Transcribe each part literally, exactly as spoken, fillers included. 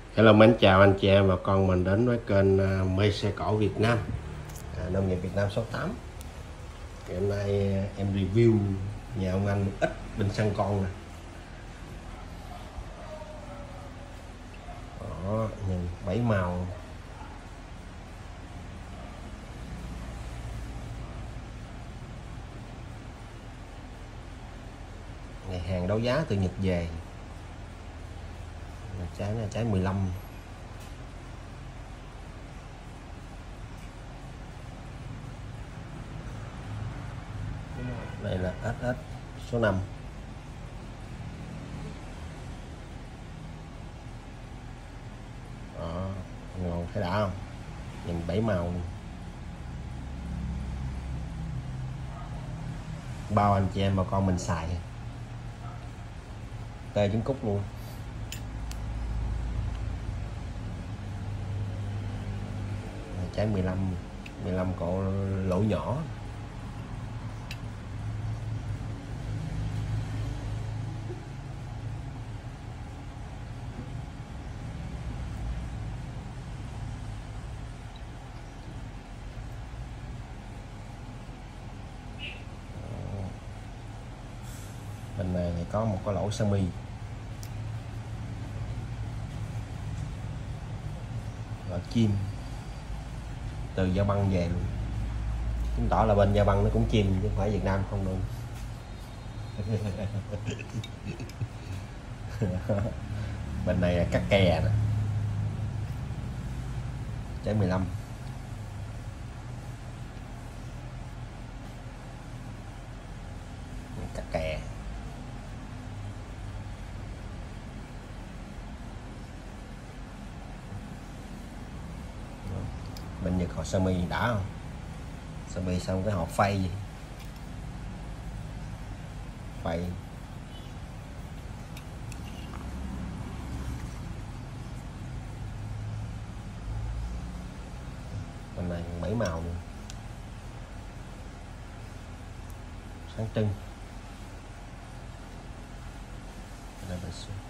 Hello, mến chào anh chị em và con mình đến với kênh uh, mê xe cổ Việt Nam, à, nông nghiệp Việt Nam số tám. Thì hôm nay em review nhà ông anh ít bình xăng con nè. Đó, nhìn bảy màu. Này hàng đấu giá từ Nhật về. Trái này trái mười lăm. Đây là ét ét số năm. Đó, ngon, thấy đã không? Nhìn bảy màu luôn. Bao anh chị em bà con mình xài tê trứng cút luôn. Trái mười lăm, mười lăm cộ lỗ nhỏ. Bên này thì có một cái lỗ sơ mi lỗ chim từ Gia Băng về luôn, chứng tỏ là bên Gia Băng nó cũng chim chứ không phải Việt Nam không đâu. Bên này là cắt kè nè, trái mười lăm. Cắt kè. Bên Nhật họ sơ mi đã không? Sơ mi xong cái họ phay gì? Phay. Bên này bảy màu luôn. Sáng trưng. Đây là số.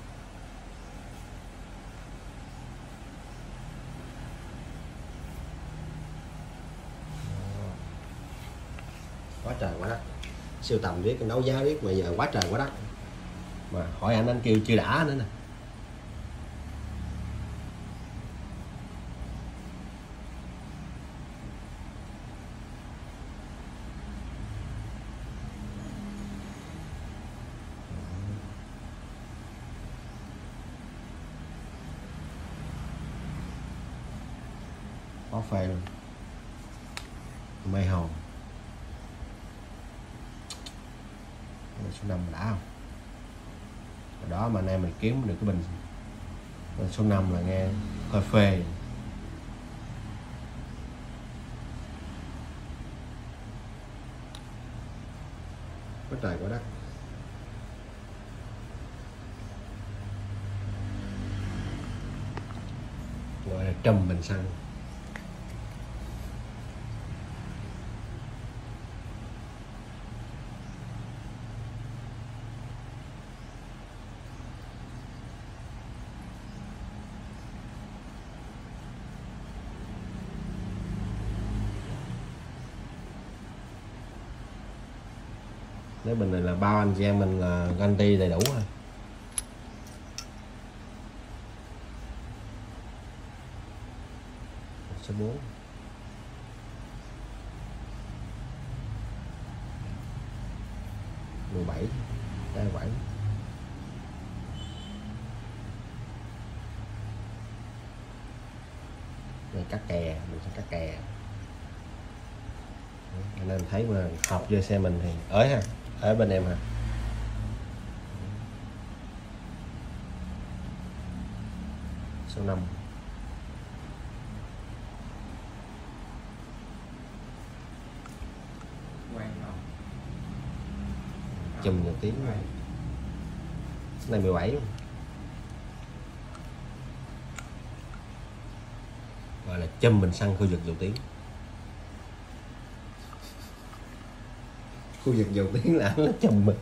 Quá trời quá đất, siêu tầm riết, đấu giá riết mà giờ quá trời quá đất, mà hỏi anh anh kêu chưa đã nữa nè. Có phê luôn, mê hồn. Số năm đã không? Đó mà nay mình kiếm được cái bình số năm là nghe hơi phê. Quá trời quá đất. Gọi là trùm bình xăng. Cái bình này là bao anh chị em mình là guarantee đầy đủ thôi. Số bốn. mười bảy. Đây bảy. Đây cắt kè, mình sẽ cắt kè. Nên thấy mà học vô xe mình thì ới ha, ở bên em ha. Số năm. Chùm nhiều tiếng. Này mười bảy luôn. Gọi là chùm bình xăng khu vực dầu tiếng. Khu vực dầu tiếng là nó chùm mình.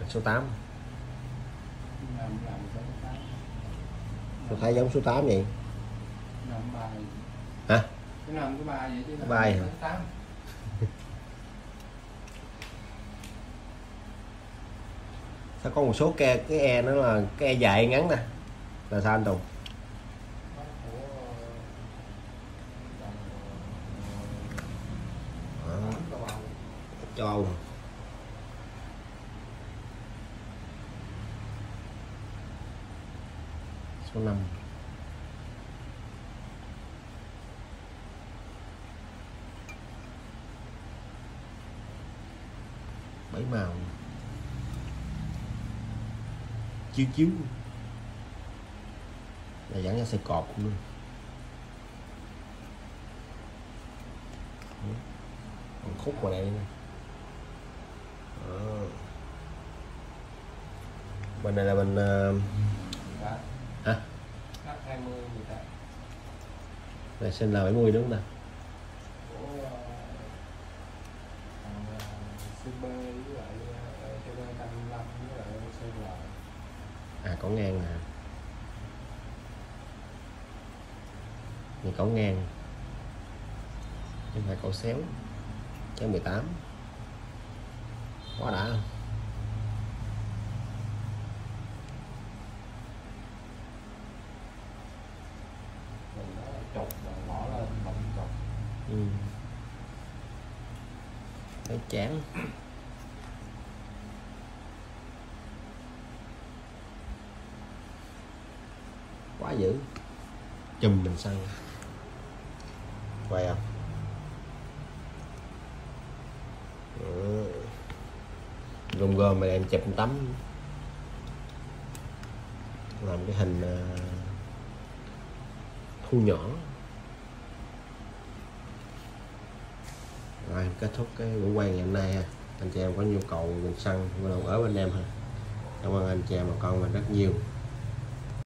số tám. Làm làm số tám. Tôi thấy giống số tám vậy. Năm ba. Hả? Cái năm cái ba vậy chứ. Ba hả? tám. Sao có một số ke cái e nó là cái e dài e ngắn nè. Là sao anh Tùng? Châu Âu. Số năm. Bảy màu. Chiếu chiếu. Là dán ra xe cọp luôn. Còn khúc vào đây nè. Đó. Bên này là bên uh... hả? hai mươi người ta. Này sinh là bảy mươi đúng không ta? Của xê bê với lại xê bê năm mươi lăm với lại xê lờ. À có ngang nè. Này có ngang. Chứ không phải cổ xéo. Cái mười tám. Quá đã không? Chụp bỏ lên bấm chụp. Ừ. Thấy chán. Quá dữ. Chùm mình xăng. Quay không? Ừ. Gom gom mà em chụp tấm. Làm cái hình uh, thu nhỏ. Rồi kết thúc cái buổi quay ngày hôm nay ha. Anh chị em có nhu cầu mình xăng bắt đầu ở bên em ha. Cảm ơn anh chị em và con mình rất nhiều.